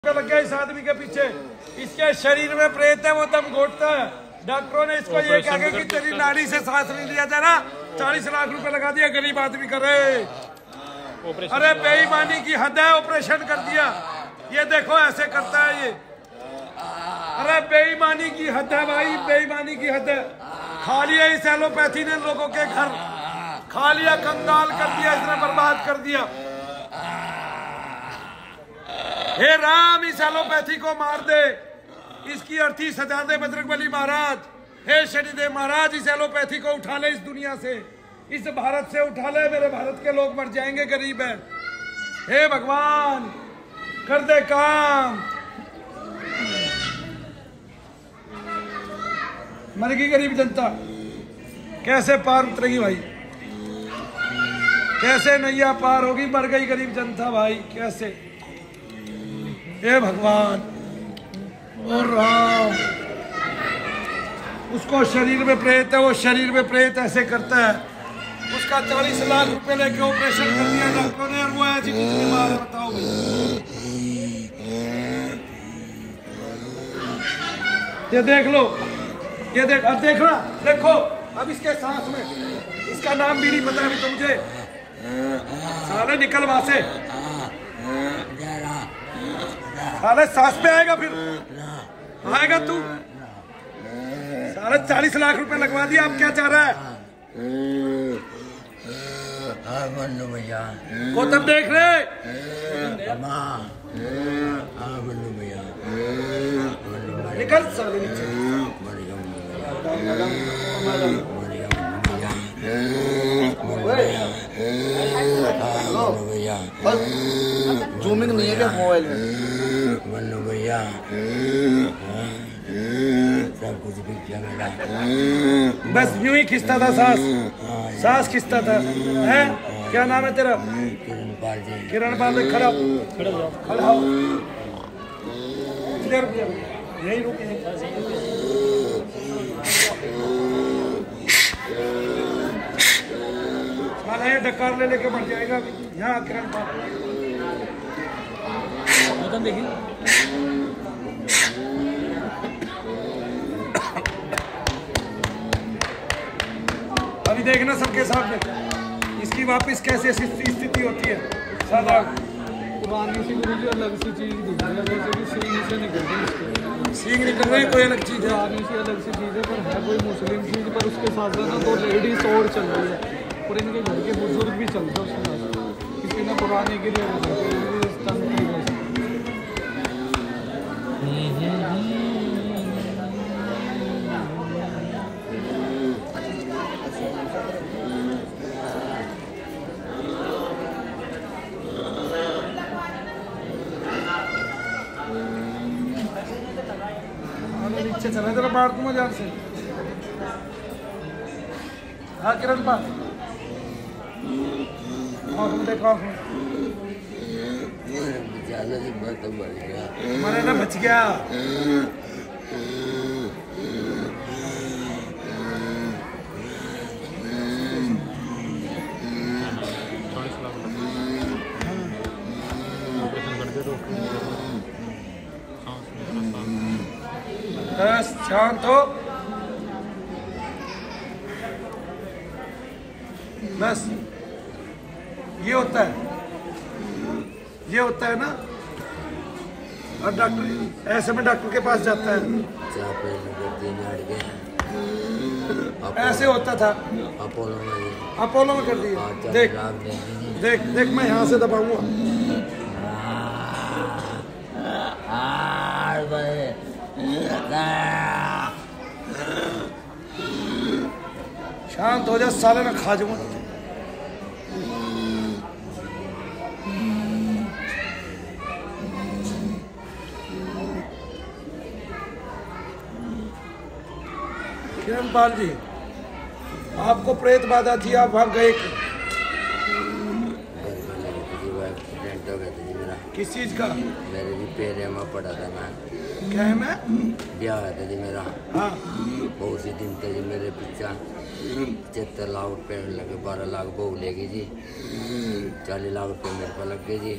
लग गया इस आदमी के पीछे। इसके शरीर में प्रेत है, वो दम घोटता है। डॉक्टरों ने इसको ये कहा कि तेरी नाड़ी से सांस नहीं लिया जा रहा, 40 लाख रुपए लगा दिया, गरीब आदमी करे। अरे बेईमानी की हद है, ऑपरेशन कर दिया। ये देखो ऐसे करता है ये। अरे बेईमानी की हद है भाई, बेईमानी की हद है। खा लिया इस एलोपैथी ने लोगों के घर, खा लिया, कंगाल कर दिया इसने, बर्बाद कर दिया। हे राम, इस एलोपैथी को मार दे, इसकी अर्थी सजा दे बजरंगबली महाराज। हे शनिदेव महाराज, इस एलोपैथी को उठा ले इस दुनिया से, इस भारत से उठा ले। मेरे भारत के लोग मर जाएंगे, गरीब है। हे भगवान, कर दे काम। मर गई गरीब जनता, कैसे पार उतरेगी भाई, कैसे नैया पार होगी। मर गई गरीब जनता भाई, कैसे। हे भगवान और राम, उसको शरीर में प्रेत है, वो शरीर में प्रेत ऐसे करता है। उसका 40 लाख रुपए लेके ऑपरेशन कर दिया डॉक्टरों ने, और वो ऐसी कुछ बीमार है, बताओ ये देख लो, ये देख, अब देख रहा, देखो अब इसके सांस में, इसका नाम भी नहीं पता अभी तो मुझे। साले निकल वहां से, साले सांस पे आएगा, फिर आएगा तू। साले 40 लाख रुपए लगवा दिया, अब क्या चाह रहा है। को तब देख रहे निकल साले नीचे। जूमिंग नहीं है क्या मोबाइल में? भैया सब कुछ बिक गया मेरा। बस यूं ही खिंचता था सांस, सांस खिंचता था। है क्या नाम है तेरा? किरणपाल जी। किरणपाल, खड़ा खड़ा हो, यही रुके। साला ये डकार ले लेके मर जाएगा यहाँ। किरणपाल देखिए, अभी देखना सबके सामने इसकी वापस कैसे स्थिति होती है। सादा पुरानी सी गुरु जी अलग सी चीज दिख रही है, जैसे कि सींग से निकल रही है। सींग निकल रही है, कोई अलग चीज है। पुरानी सी अलग सी चीज है, पर है कोई मुस्लिम चीज। पर उसके साथ साथ ना 2 लेडीज और चल रही है, और इनके घर के बुजुर्ग भी चल रहे हैं उसके साथ। किसी ने पुराने के लिए नीचे चला जरा, बाहर तुम जान से। हाँ किरण पाल, देखो मरे ना, बच गया। बस शांत हो, बस ये होता है, ये होता है ना। और डॉक्टर ऐसे में डॉक्टर के पास जाता है, ऐसे होता था। अपोलो में कर दिया। देख देख देख, मैं यहाँ से दबाऊंगा। शांत हो जा साले, ना खा जाऊंगा। किरणपाल जी, आपको प्रेत बाधा थी, आप वहां गए। किस चीज का? मेरे जी पेरे में पड़ा था मैं। क्या है मैं? ब्याह था जी मेरा। हाँ। बहुत सी दिन थे जी मेरे पीछा 75 लाख रुपये लगे, 12 लाख बहू लेगी जी, 40 लाख रुपये मेरे को लग गए जी,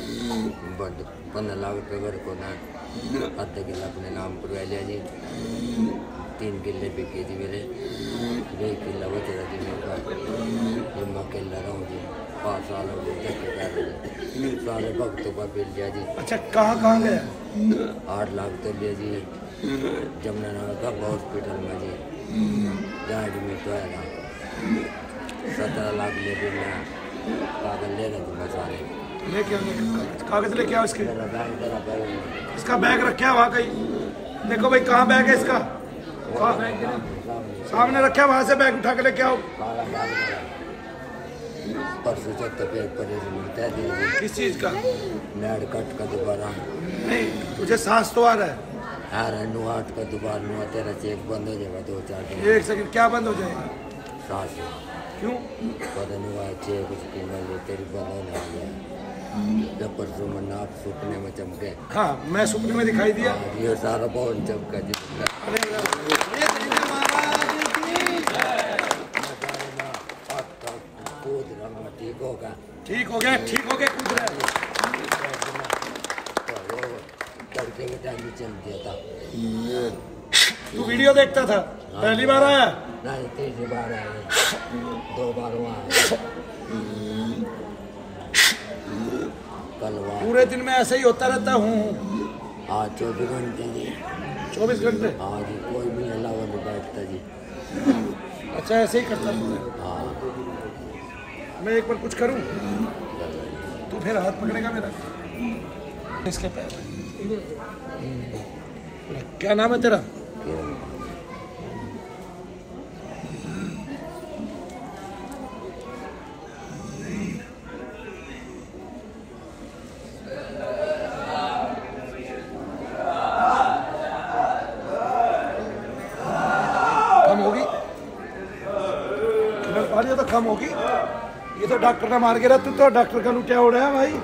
15 लाख रुपये घर को ना आधा किला अपने नाम करवा लिया जी, 3 किले बिके जी मेरे, 1 किला बच रहा जी मेरे पास। मैं अकेला रहा हूँ जी, 5 साल हो गए धक्के कर रहे, सारे भक्तों का बिल लिया जी। अच्छा कहाँ गया? 8 लाख तो लिया जी जमुनानगर का हॉस्पिटल में जी, जहाँ एडमिट हुआ था। 17 लाख ले फिर मैं कागज ले रहा था मैं सारे लेके कागज लेके आओ इसके। मेरा बैग इसका बैग रखा है वहाँ कहीं, देखो भाई कहाँ बैग है इसका? सामने रखा है, वहाँ से बैग उठा के लेके आओ। काला बैग मेरा परसों चौथे पे परेज मिलता है जी। किस चीज का? नेट कट का दोबारा नहीं तुझे सांस तो आ रहा है? आ रहा है, नुआट का दोबारा नुआ तेरा चेक बंद हो जाएगा 2-4 दिन। 1 सेकंड, क्या बंद हो जाएगा? सांस क्यों? पता नहीं हुआ चेक उसकी वाली तेरी बंद होने वाली है। जब परसों में नाक सूखने में चमके। हाँ मैं सपने में दिखाई दिया। ये सारा बहुत चमका जी। ठीक होगा, ठीक हो गया, ठीक हो गया, कूद रहा है। तड़के के टाइम में चल दिया था। तू वीडियो देखता था? पहली बार आया? नहीं 3 बार आया, 2 बार वहाँ आया, कल वहाँ। पूरे दिन में ऐसे ही होता रहता हूँ? हाँ 24 घंटे जी। 24 घंटे? हाँ जी, कोई भी अलावा नहीं बैठता जी। अच्छा ऐसे ही करता रहता है? हाँ। मैं एक बार कुछ करूं तू फिर हाथ पकड़ेगा मेरा? इसके पैर। क्या नाम है तेरा? कम होगी? पानी तो कम होगी। ये तो डॉक्टर ने मार के रहा, तू तो डॉक्टर का लुटिया हो रहा है भाई।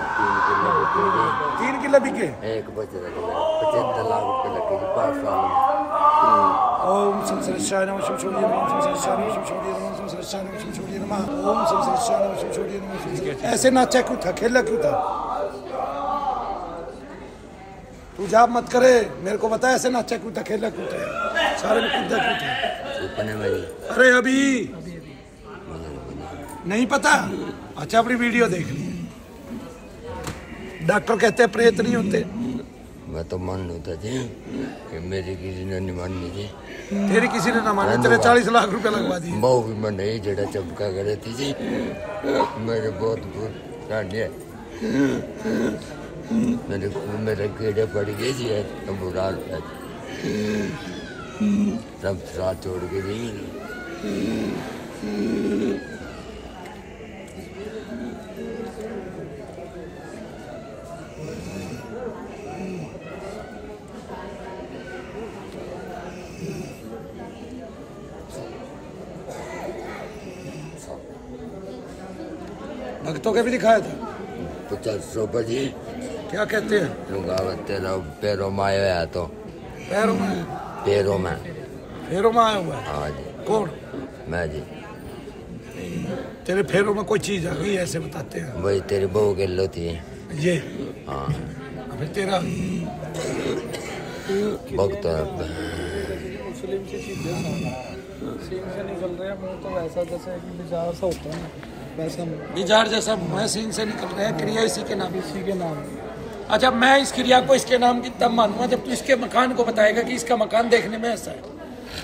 3 किलो बिके? एक बच रहा था, 75 लाख रुपये लगे 5 साल में। ओम संसर्षाय नमः शिवशोधि नमः, ओम संसर्षाय नमः शिवशोधि नमः, ओम संसर्षाय नमः शिवशोधि नमः, ओम संसर्षाय नमः शिवशोधि नमः। ऐसे नाचा क्यों था, खेला क्यों था? तू जाप मत करे, मेरे को बता ऐसे नाचा क्यों था, खेला क्यों था, सारे में कूदा क्यों था? सुपने में जी। अरे अभी नहीं पता? अच्छा अपनी वीडियो देख ली। डॉक्टर कहते हैं प्रेत नहीं होते। मैं तो मान होता जी कि मेरी किसी ने नहीं मानी जी। तेरी किसी ने ना मानी, तेरे 40 लाख रुपए लगवा दिए। बहु भी मैं नहीं जड़ा चमका करे थी जी, मेरे बहुत पुरानी है, मेरे कीड़े पड़ गए जी, तो बुरा सब साथ छोड़ के जी। भक्तों के भी दिखाया था? 50 रुपये जी। क्या कहते हैं? रुकावट तेरा पैरों में आया है तो। पैरों में? पैरों में। पैरों में आया हुआ है? हाँ जी। कौन? मैं जी। तेरे पैरों में कोई चीज आ गई ऐसे बताते हैं? वही तेरी बहू के लोती है। ये? हाँ। फिर तेरा? भक्त मुस्लिम सी चीजें सीन से निकल रहे हैं, मुंह तो वैसा जैसे कि बिजार सा होता है ना, वैसा बिजार जैसा मुंह सीन से निकल रहा है। क्रिया इसी के नाम? इसी के नाम। अच्छा मैं इस क्रिया को इसके नाम की तब मानूंगा जब तू इसके मकान को बताएगा कि इसका मकान देखने में ऐसा है।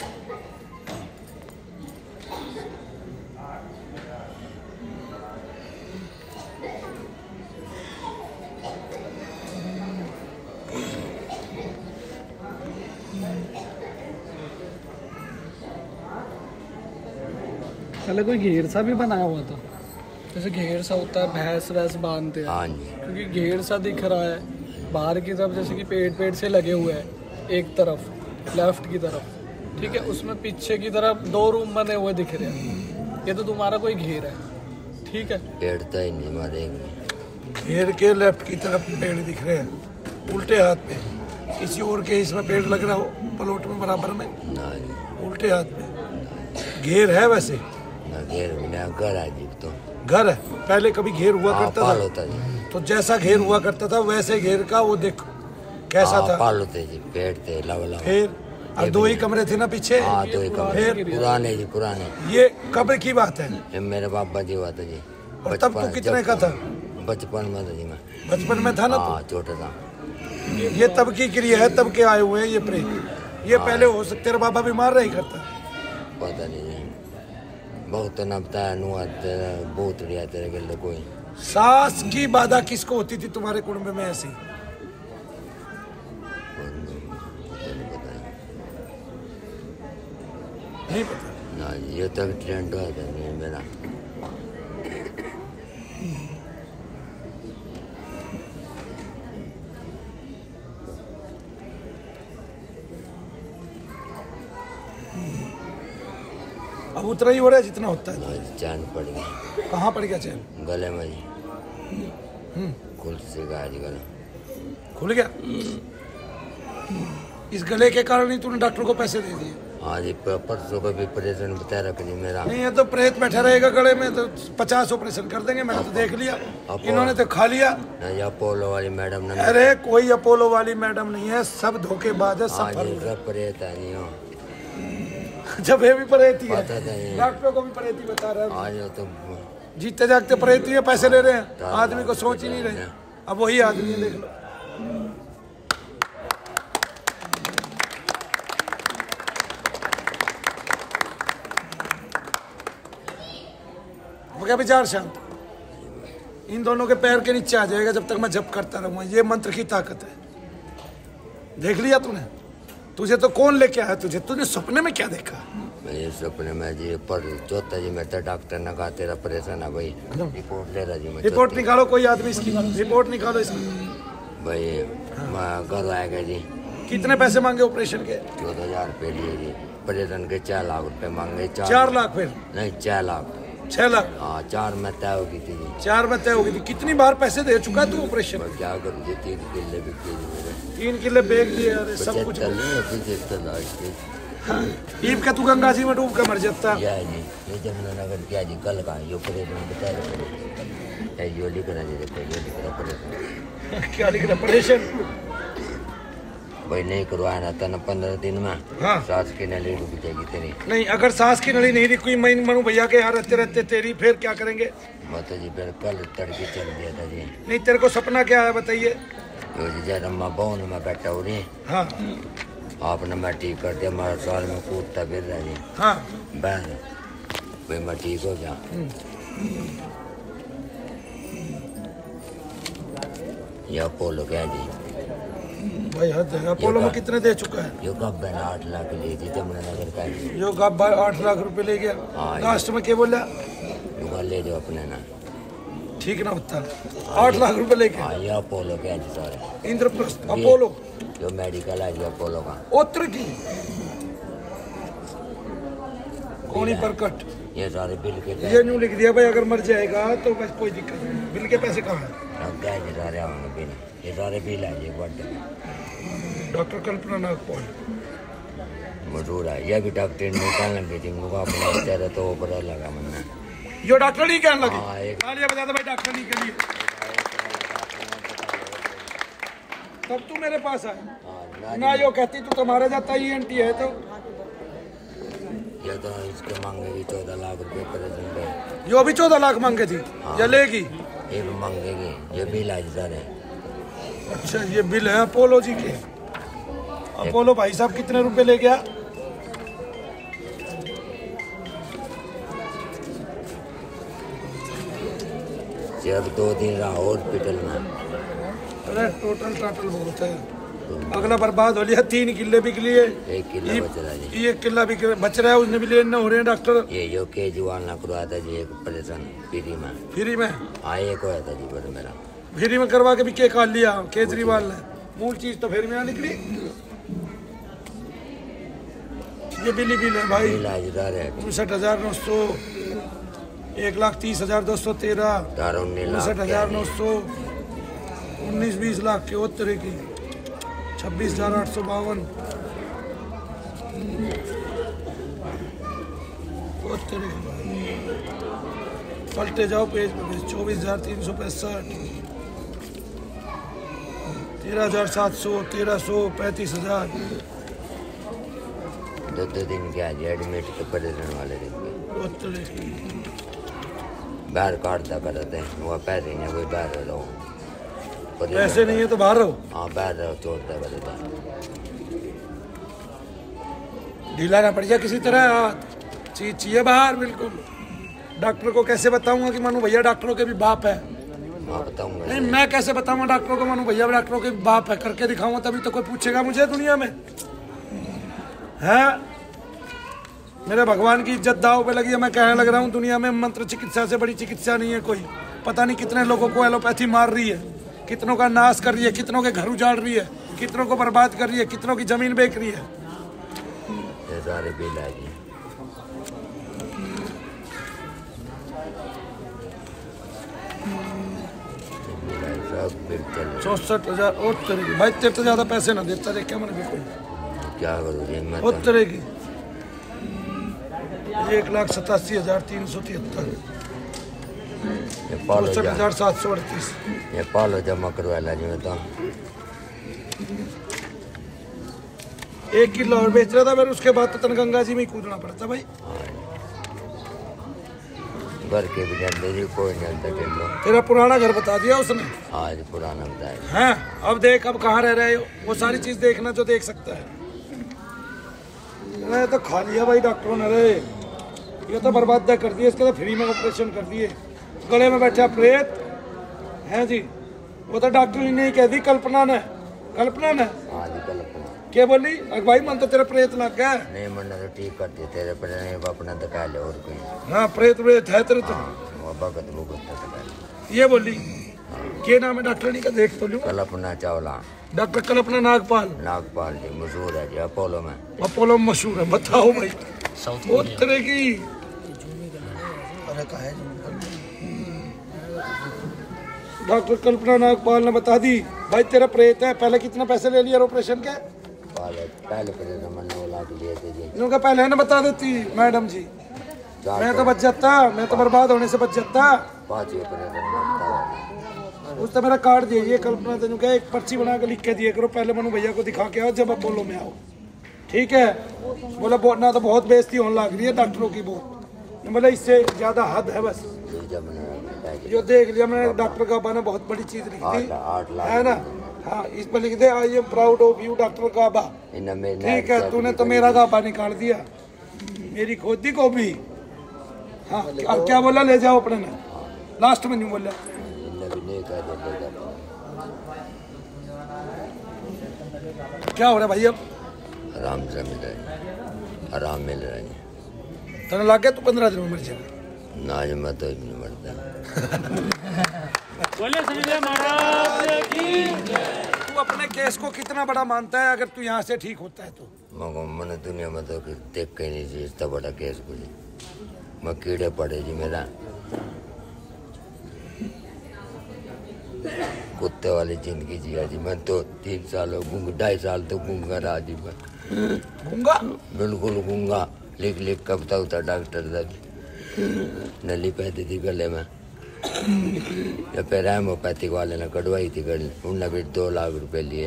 पहले कोई घेर सा भी बनाया हुआ था, जैसे घेर सा होता है भैंस वैस बांधते हैं। हाँ जी। क्योंकि घेर सा दिख रहा है बाहर की तरफ, जैसे कि पेड़ से लगे हुए हैं एक तरफ लेफ्ट की तरफ, ठीक है, उसमें पीछे की तरफ 2 रूम बने हुए दिख रहे हैं। ये तो तुम्हारा कोई घेर है, ठीक है। पेड़ता ही नहीं मारेंगे। घेर के लेफ्ट की तरफ पेड़ दिख रहे हैं, उल्टे हाथ पे। किसी और के इसमें पेड़ लग रहा हो प्लॉट में बराबर में? नहीं, उल्टे हाथ पे घेर है वैसे? ना घेर बिना घर है जी। तो घर है, पहले कभी घेर हुआ करता पाल था? होता जी। तो जैसा घेर हुआ करता था वैसे घेर का वो देखो कैसा था? पाल होते जी, पेड़ थे लव। फिर अब 2 ही कमरे थे ना पीछे? हाँ 2 ही कमरे पुराने जी, पुराने। ये कब की बात है? ये मेरे बाबा जी हुआ था जी। और तब तू कितने का था? बचपन में था जी मैं। बचपन में था ना? हाँ छोटा था। ये तब की क्रिया है, तब के आए हुए हैं ये प्रेत। ये पहले हो सकते तेरा बाबा बीमार रही करता? पता नहीं जी, बहुत न बताया नुआ तेरा बहुत रिया तेरे गले कोई। सास की बाधा किसको होती थी तुम्हारे कुटुंब में ऐसी? नहीं पता ना जी, ये तक ट्रेंड हुआ था नहीं मेरा। अब उतना ही हो रहा है जितना होता है। चैन पड़ गया। कहाँ पड़ गया चैन? गले में जी, खुल से गया जी गला। खुल गया? इस गले के कारण ही तूने डॉक्टर को पैसे दे दिए? हाँ जी, परसों को भी ऑपरेशन बता रखा जी मेरा। नहीं, ये तो प्रेत बैठा रहेगा गले में तो 50 ऑपरेशन कर देंगे। मैंने तो देख लिया, इन्होंने तो खा लिया। नहीं, अपोलो वाली मैडम ने। अरे कोई अपोलो वाली मैडम नहीं है, सब धोखेबाज है, सब हाँ जी, सब प्रेत है जी। हाँ जब ये भी परेती है, पता नहीं। डॉक्टरों को भी परेती बता रहा है। हाँ जी, तो जीते जागते परेती है, पैसे ले रहे हैं, आदमी को सोच ही नहीं रहे। अब वही आदमी है, देख लो। वो क्या विचार शांत, इन दोनों के पैर के नीचे आ जाएगा जब तक मैं जप करता रहूंगा। ये मंत्र की ताकत है। देख लिया तूने? तुझे तो कौन लेके आया तुझे? तूने सपने में क्या देखा? मेरे सपने में जी पर चौथा जी मैं तो डॉक्टर ने कहा तेरा परेशान है भाई, रिपोर्ट ले रहा जी मैं। रिपोर्ट निकालो कोई आदमी इसकी, रिपोर्ट निकालो इसकी। भाई मैं घर आएगा जी। कितने पैसे मांगे ऑपरेशन के? 14,000 रुपये लिए जी। ऑपरेशन के 4 लाख रुपए मांगे। 4 लाख? फिर नहीं 4 लाख। 6 लाख? हाँ 4 में तय होगी थी जी। 4 में तय होगी थी। कितनी बार पैसे दे चुका तू ऑपरेशन? क्या करूँ जी, 3 किले बिके जी मेरे। 3 किले बेच दिए। अरे सब कुछ। 75 लाख के। ईब का तू गंगा जी में डूब के मर जाता। क्या जी, ये जमुनानगर क्या जी, कल का ये ऑपरेशन बता रहे यो लिख रहा जी। देखो ये लिख रहा ऑपरेशन। क्या लिख रहा ऑपरेशन? भाई नहीं करवाया ना था ना 15 दिन में। हाँ। सांस की नली रुक जाएगी तेरी। नहीं, अगर सांस की नली नहीं रुकी, मैं मनु भैया के यहाँ रहते रहते तेरी, फिर क्या करेंगे? माता जी फिर कल तड़के चल दिया था जी। नहीं, तेरे को सपना क्या है बताइए? यो जी जरा अम्मा बहुन में बैठा हो रही। हाँ आपने मैं ठीक कर दिया, हमारा साल में कूदता फिर रहा जी। हाँ। बहन भाई मैं ठीक हो गया। ये अपोलो क्या जी? भाई हद है। अपोलो में कितने दे चुका है? यो कब बहन 8 लाख लिए थी जमुनानगर का जी। यो कब 8 लाख रुपए ले गया? हाँ। लास्ट में क्या बोला? यो ले जाओ अपने ना। ठीक ना होता? 8 लाख रुपए लेके? हाँ ये अपोलो क्या जी सारे। इंद्रप्रस्थ अपोलो जो मेडिकल है जी अपोलो का। उत्तर की कोनी परकट। ये सारे बिल के ये न्यू लिख दिया भाई, अगर मर जाएगा तो बस कोई दिक्कत नहीं। बिल के पैसे कहाँ हैं? क्या जी सारे आओगे बिल, ये सारे बिल है जी बर्थडे। डॉक्टर कल्पना नागपाल मजदूर है ये भी डॉक्टर निकालने की थी मुझे अपना तेरा तो ऊपर लगा मन्ना। यो डॉक्टर नहीं कहने लगे। हाँ, एक- तालियां बजा दो भाई डॉक्टर नहीं के लिए। तब तू मेरे पास आया ना। यो कहती तू तुम्हारा जाता ही एंटी है तो ये तो इसके मांगेगी 14 लाख रुपए ऑपरेशन पे। यो भी 14 लाख मांगे थी। ये लेगी? ये भी मांगेगी, ये बिल है जी सारे। अच्छा ये बिल है अपोलो जी के। अपोलो भाई साहब कितने रुपए ले गया? जब 2 दिन रहा हॉस्पिटल में। अरे टोटल बहुत है। अगला बर्बाद हो लिया। 3 किले बिक लिए। 1 किलो बच रहा जी। 1 किला बच रहा है, उसने भी लेने हो रहे हैं डॉक्टर। ये जो केजरीवाल ने करवाया था जी एक ऑपरेशन फ्री में। फ्री में? हाँ एक होया था जी पर मेरा। फ्री में करवा के भी के काट लिया केजरीवाल ने। मूल चीज तो फिर में निकली। ये बिल है भाई। बिल है जी सारे। 59,900, 1,30,213, 19 लाख 59,900, 19-20 लाख के और तरह की 26,852 और तरह की। पलटे जाओ पेज पे, 24,365 13,700 1300 35,000। 2 दिन के आज एडमिट तो पड़े रहने वाले दिन और तरह की बाहर काटता करते हैं वो पैसे नहीं कोई बाहर रहो पैसे नहीं है तो बाहर रहो। हाँ बाहर रहो छोड़ता करता ढीला ना पड़ जाए किसी तरह, चीज चाहिए बाहर बिल्कुल। डॉक्टर को कैसे बताऊंगा कि मनु भैया डॉक्टरों के भी बाप है? हाँ बताऊंगा नहीं मैं कैसे बताऊंगा डॉक्टरों को मनु भैया डॉक्टरों के भी बाप है? करके दिखाऊंगा तभी तो कोई पूछेगा मुझे दुनिया में है। मेरे भगवान की इज्जत दाव पे लगी है। मैं कहने लग रहा हूँ दुनिया में मंत्र चिकित्सा से बड़ी चिकित्सा नहीं है कोई। पता नहीं कितने लोगों को एलोपैथी मार रही है, कितनों का नाश कर रही है, कितनों के घर उजाड़ रही है, कितनों को बर्बाद कर रही है, कितनों की जमीन बेच रही है। सारे बिल आ गए 64,000 और तरह की। भाई तेरे तो ज्यादा पैसे ना देता रे क्या मैंने कोई क्या करूँ और तरह की 1,87,373 64,738 ये पालो जमा करवा ला जी मैं तो 1 किलो और बेच रहा था फिर उसके बाद तो तनगंगा जी में ही कूदना पड़ता भाई। घर के भी जानते जी कोई नहीं जानता किलो। तेरा पुराना घर बता दिया उसने? आज पुराना बताया हैं। अब देख अब कहाँ रह रहे हो, वो सारी चीज देखना जो देख सकता है। मैं तो खा लिया भाई डॉक्टरों ने रे, ये तो बर्बाद कर दिया। इसका तो फ्री में ऑपरेशन कर दिए। गले में बैठा प्रेत है जी, वो तो डॉक्टर ने नहीं कह दी कल्पना ने। कल्पना ने आज कल्पना क्या बोली? भाई मन तो तेरा प्रेत लग गया। नहीं मन तो ठीक कर दिया तेरे पर अपना दिखा ले और कोई। हाँ प्रेत प्रेत है तेरे तो वो भगत भुगत दिखा ले। ये बोली क्या नाम है डॉक्टर का देख तो लूं। कल्पना चावला डॉक्टर कल्पना नागपाल। नागपाल जी मशहूर है जी अपोलो में। अपोलो में मशहूर है। बताओ भाई वो तरह की डॉक्टर कल्पना नागपाल ने बता दी भाई तेरा प्रेत है। पहले कितना पैसे ले लिया ऑपरेशन के? पहले मैंने लाख लिए थे जी। इनका पहले ना बता देती मैडम जी, मैं तो बच जाता, मैं तो बर्बाद होने से बच जाता। 5 उस तो मेरा कार्ड दीजिए कल्पना तेन क्या एक पर्ची बना के लिख के दिए करो, पहले मनु भैया को दिखा के आओ जब अपोलो में आओ, ठीक है? बोला ना तो बहुत बेइज्जती होने लग रही है डॉक्टरों की बहुत, बोला इससे ज्यादा हद है बस। जो देख लिया मैंने डॉक्टर काबा ने बहुत बड़ी चीज लिख दी है ना। हाँ इस पर लिख दे I am proud of you doctor Kaba, ठीक है? तूने तो मेरा काबा निकाल दिया, मेरी खोदी को भी। हाँ अब क्या बोला ले जाओ अपने ने, लास्ट में नहीं बोला। क्या हो रहा है भाई अब? आराम से मिल रहा है, आराम मिल रहा है। तेरे लग गया तू 15 दिन में मर जाएगा ना? आज मैं तो नहीं मरता। तू अपने केस को कितना बड़ा मानता है अगर तू यहाँ से ठीक होता है तो? मैंने दुनिया में तो देख के नहीं जी इतना बड़ा केस बोली। मैं कीड़े पड़े जी मेरा कुत्ते वाली जिंदगी जिया जी। मैं तो 3 साल 2.5 साल तो गूंगा रहा जी। मैं गूंगा बिल्कुल गूंगा, लिख लिख कब तक होता डॉक्टर तक नली पैदी थी गले में। या फिर हेमोपैथिक वाले ने कटवाई थी गले, उनने भी 2 लाख रुपए लिए।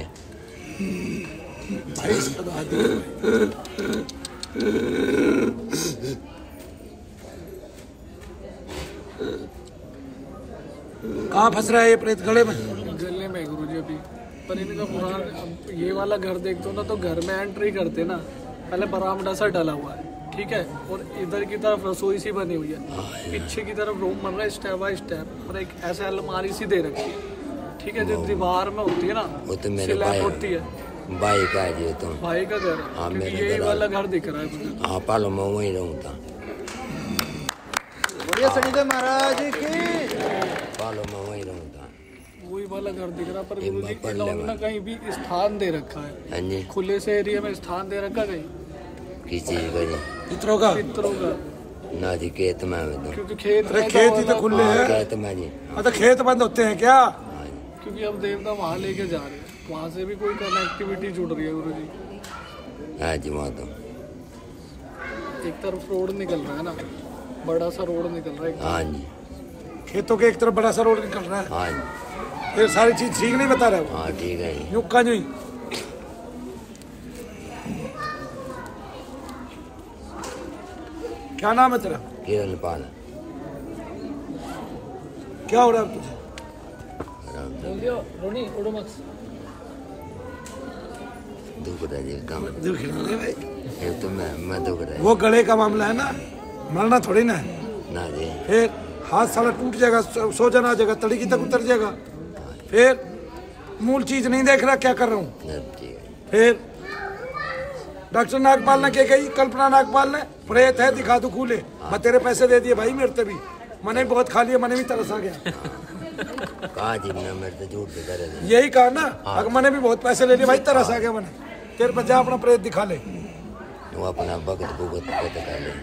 कहाँ फंस रहा है ये प्रेत? गले में? गले में गुरुजी अभी। पर इनका पुराना ये वाला घर देखते हो ना तो घर में एंट्री करते ना पहले बरामदा सा डला हुआ है, ठीक है? और इधर की तरफ रसोई सी बनी हुई है, पीछे की तरफ रूम बन रहा है स्टेप बाय स्टेप, और एक ऐसे अलमारी सी दे रखी है, ठीक है? जो दीवार में होती है ना वो तो मेरे भाई होती है। भाई का है जी तो भाई का घर है। हाँ, मेरे यही घर वाला घर दिख रहा है मुझे। हाँ पालो मैं वहीं रहूँ था। बढ़िया सनीदेव महाराज की पालो मैं वहीं रहूँ था। वही वाला घर दिख रहा, पर ये गुरुजी मैं पढ़ इन्होंने लेवा। ना कहीं भी स्थान दे रखा है, हाँ जी खुले से एरिया में स्थान दे रखा कहीं किस चीज का जी? पितरों का? पितरों का, ना जी खेत में मैं तो क्योंकि खेत अरे में खेत ही तो वाला- खुले हैं। खेत में जी। हाँ तो खेत बंद होते हैं क्या? हाँ जी क्योंकि अब देवता वहाँ लेके जा रहे हैं, वहाँ से भी कोई कनेक्टिविटी जुड़ रही है गुरु जी। हाँ जी वहाँ तो एक तरफ रोड निकल रहा है ना, बड़ा सा रोड निकल रहा है। हाँ जी खेतों के एक तरफ बड़ा सा रोड निकल रहा है। हाँ जी ये सारी चीज ठीक नहीं बता रहे हो? हाँ ठीक है जी। यूं का यूं ही। क्या नाम है तेरा? किरण पाल क्या हो रहा है तुझे? रोनी ओडोमक्स दुख रहा जी काम दुख ना ले भाई। ये तो मैं दुख रहा वो गले का मामला है ना, मरना थोड़ी ना है। ना जी। फिर हाथ साला टूट जाएगा, सोजन आ जाएगा, तड़की तक उतर जाएगा। फिर मूल चीज नहीं देख रहा क्या कर रहा हूँ। ठीक है फिर डॉक्टर नागपाल ने क्या कही, कल्पना नागपाल ने, प्रेत है दिखा दो खूले। मैं तेरे पैसे दे दिए भाई, मेरे भी मैंने भी बहुत खा लिया, मैंने भी तरस आ गया। कहा जी मैं मेरे तो झूठ से करे थे। यही कहा ना, अगर मैंने भी बहुत पैसे ले लिए भाई, तरस आ गया मैंने। तेरे पर जा अपना प्रेत दिखा ले। वो अपना भगत भुगत पता कर ले।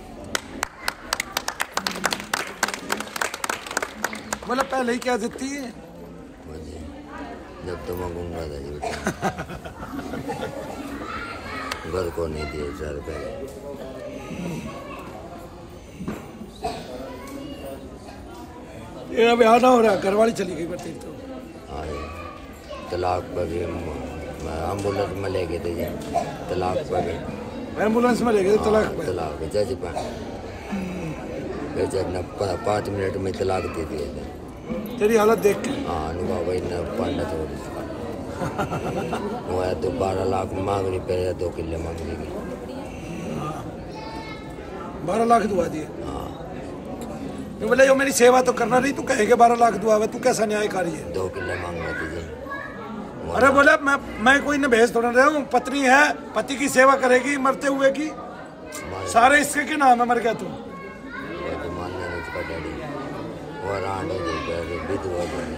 बोला पहले ही क्या जितती है मुझे जब तो मैं घूम रहा था जी बेटा घर को नहीं दिए 4 रुपये। ये अब यहाँ ना हो रहा, घरवाली चली गई बच्चे तो। हाँ जी तलाक पर भी एम्बुलेंस में ले गए थे जी। तलाक पर भी एम्बुलेंस में ले गए तलाक पे। तलाक जज पर 5 मिनट में तलाक दे दिए थे। तेरी हालत देख के हाँ अनुभव भाई ने पढ़ना छोड़ दिया। वो है तो 12 लाख मांग रही, पहले 2 किले मांग रही। 12 लाख दुआ दिए। हाँ बोले यो मेरी सेवा तो करना रही, तू कहेगा 12 लाख दुआ है, तू कैसा न्यायकारी है? 2 किले मांग रही थी। अरे बोले मैं कोई न भेज थोड़ा रहा हूँ, पत्नी है, पति की सेवा करेगी मरते हुए की, सारे इसके के नाम है, मर गया तू। मानना नहीं उसका डैडी वो रानी विधवा बनी।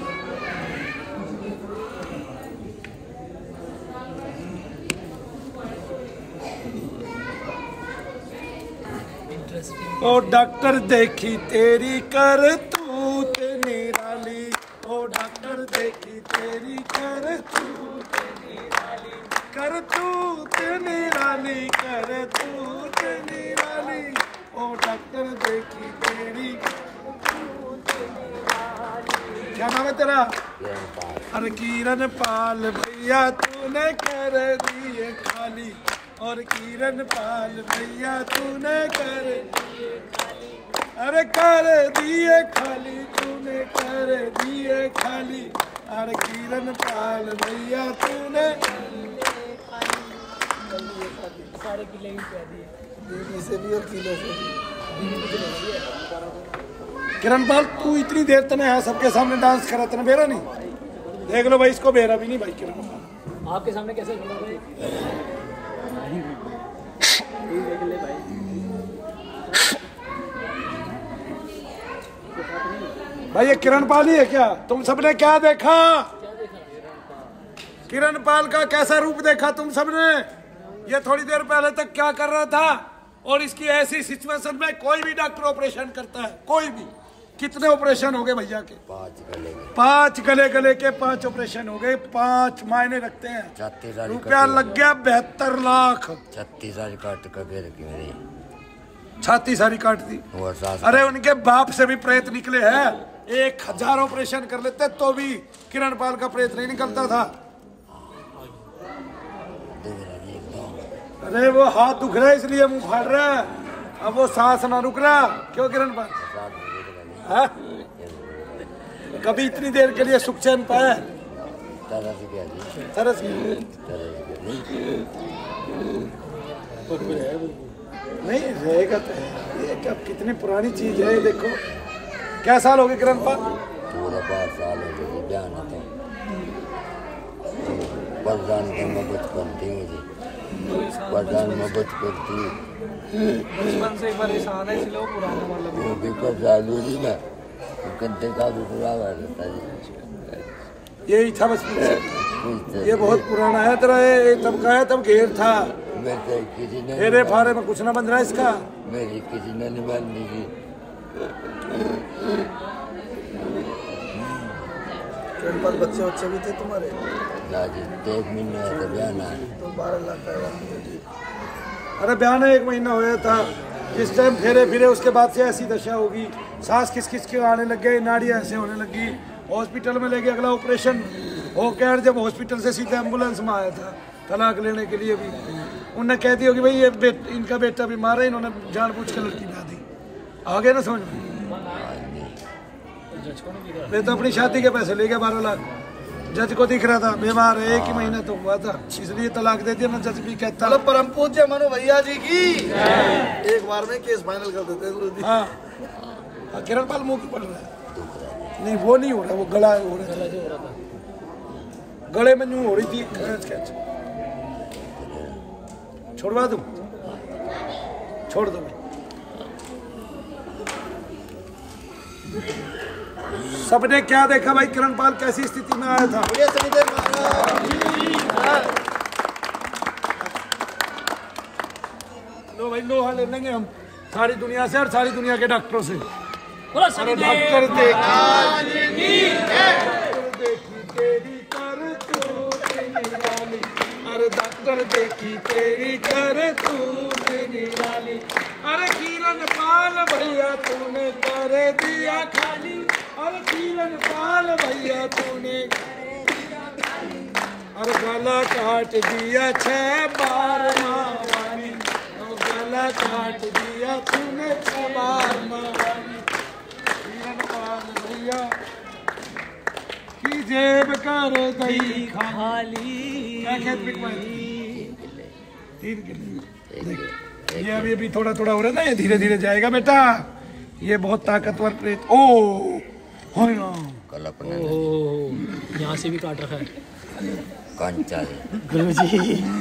ओ डॉक्टर देखी तेरी करतूत निराली, ओ डॉक्टर देखी तेरी करतूत निराली, करतूत निराली, करतूत निराली, ओ डॉक्टर देखी तेरी करतूत निराली। क्या नाम है तेरा? अरे किरण पाल भैया तूने कर दिए खाली, और किरण पाल भैया तूने कर दिए खाली, अरे कर दिए खाली, तूने कर दिए खाली, अरे किरण पाल भैया तूने सारे किले ही कह दिए, से भी और किलो से भी। किरण पाल तू इतनी देर तक यहाँ सबके सामने डांस करा, तेने बेरा नहीं? देख लो भाई, इसको बेरा भी नहीं भाई। किरण पाल आपके सामने कैसे बोला भाई? भाई ये किरण पाल ही है क्या? तुम सबने क्या देखा? किरण पाल का कैसा रूप देखा तुम सबने? ये थोड़ी देर पहले तक क्या कर रहा था? और इसकी ऐसी सिचुएशन में कोई भी डॉक्टर ऑपरेशन करता है, कोई भी। कितने ऑपरेशन हो गए भैया के? 5 गले के 5 ऑपरेशन हो गए। 5 मायने रखते हैं, रुपया लग गया 72 लाख। 36 साल काट कर रखी मेरी छाती सारी काट दी। अरे उनके बाप से भी प्रेत निकले हैं, 1000 ऑपरेशन कर लेते तो भी किरण पाल का प्रेत नहीं निकलता था। अरे वो हाथ दुख रहा है इसलिए मुंह फाड़ रहा है, अब वो सांस ना रुक रहा। क्यों किरण पाल? हाँ? कभी इतनी देर के लिए सुख चैन पाया? तरस नहीं रहेगा तो है। ये क्या कितनी पुरानी चीज है, देखो। क्या साल हो गए किरण पाल? पूरा 5 साल हो गए बयान था। बचपन में बचपन थी मुझे, बचपन में बचपन थी, बचपन से परेशान है इसलिए वो पुराना वाला भी। वो भी परेशान हुई ना, गद्दे का भी पूरा रहता जी। यही था बस। ये बहुत पुराना है तेरा, ये तब का है, तब घेर था। मेरे फारे में कुछ ना बन रहा है इसका। मेरी किसी ने नहीं बन दी। किरणपाल बच्चे बच्चे भी थे तुम्हारे? दादी 1 महीने है तो ब्याह ना है। तो 12 लाख का है। अरे बयान 1 महीना होया था, जिस टाइम फेरे फिरे उसके बाद से ऐसी दशा होगी, सांस किस किस के आने लग गए, नाड़ियाँ ऐसे होने लगी, हॉस्पिटल में लेके अगला ऑपरेशन हो गया। जब हॉस्पिटल से सीधे एम्बुलेंस में आया था तलाक लेने के लिए भी, उनने कह दिया कि भाई ये इनका बेटा बीमार है, इन्होंने जानबूझ के लड़की ब्याह दी। आगे ना समझ में, मैं तो अपनी शादी के पैसे ले गया 12 लाख। जज को दिख रहा था बीमार है, 1 ही महीना तो हुआ था, इसलिए तलाक दे दिया ना। जज भी कहता चलो परम पूज्य मनु भैया जी की एक बार में केस फाइनल कर देते हैं गुरुजी। हाँ, किरणपाल मुंह की पड़ रहा है। नहीं वो नहीं हो रहा, वो गला हो रहा था, गले में यूं हो रही थी, खींच छोड़वा दूं, छोड़ दो। सबने क्या देखा भाई, किरणपाल कैसी स्थिति में आया था। लो भाई लोहा ले लेंगे हम सारी दुनिया से और सारी दुनिया के डॉक्टरों से। अरे डॉक्टर देखी तेरी करतूत निराली, अरे डॉक्टर देखी तेरी करतूत निराली, अरे किरणपाल भैया तूने कर दिया खाली, अरे किरणपाल भैया तूने अरे गला काट दिया 6 बार मावानी, गला काट दिया तूने 6 बार मावानी, किरणपाल भैया की जेब कर गई खाली। क्या खेत बिकवाई? 3 किलो। ये अभी थोड़ा थोड़ा हो रहा है ना, ये धीरे धीरे जाएगा बेटा। ये बहुत ताकतवर प्रेत। ओ यहाँ से भी काट रखा है गुरुजी।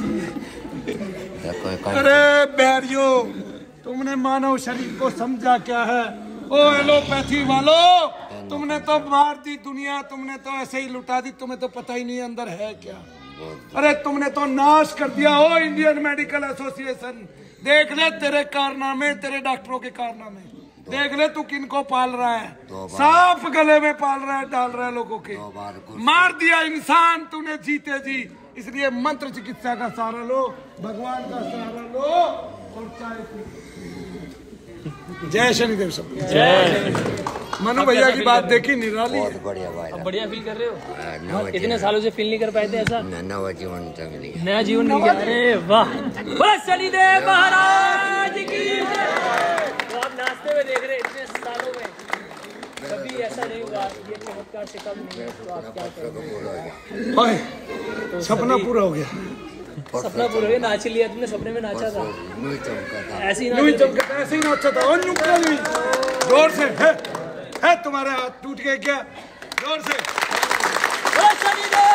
अरे बैरियो, तुमने मानव शरीर को समझा क्या है? ओ एलोपैथी वालों, तुमने तो मार दी दुनिया, तुमने तो ऐसे ही लुटा दी, तुम्हें तो पता ही नहीं अंदर है क्या। अरे तुमने तो नाश कर दिया। ओ इंडियन मेडिकल एसोसिएशन, देख ले तेरे कारनामे, तेरे डॉक्टरों के कारनामे, देख ले तू किनको पाल रहा है, सांप गले में पाल रहा है, डाल रहा है लोगों के। मार दिया इंसान तूने जीते जी। इसलिए मंत्र चिकित्सा का सहारा लो, भगवान का सहारा लो और चाय पी। जय शनिदेव सब। मनु भैया की बात देखी, निराली। बहुत बढ़िया भाई, अब बढ़िया फील कर रहे हो? इतने सालों से फील नहीं कर पाए थे ऐसा? नया जीवन मिल गया, नया जीवन मिल गया। अरे वाह, बस शनिदेव महाराज की। तो आप नाचते हुए देख रहे हैं, इतने सालों में कभी ऐसा नहीं हुआ, ये चमत्कार से कम नहीं है, तो आप क्या करेंगे? सपना पूरा हो गया। सपना पूरा हो गया, नाच लिया तुमने, सपने में नाचा था, ऐसे ही नाचा था। और जोर से है तुम्हारे हाथ टूट गए क्या? जोर से।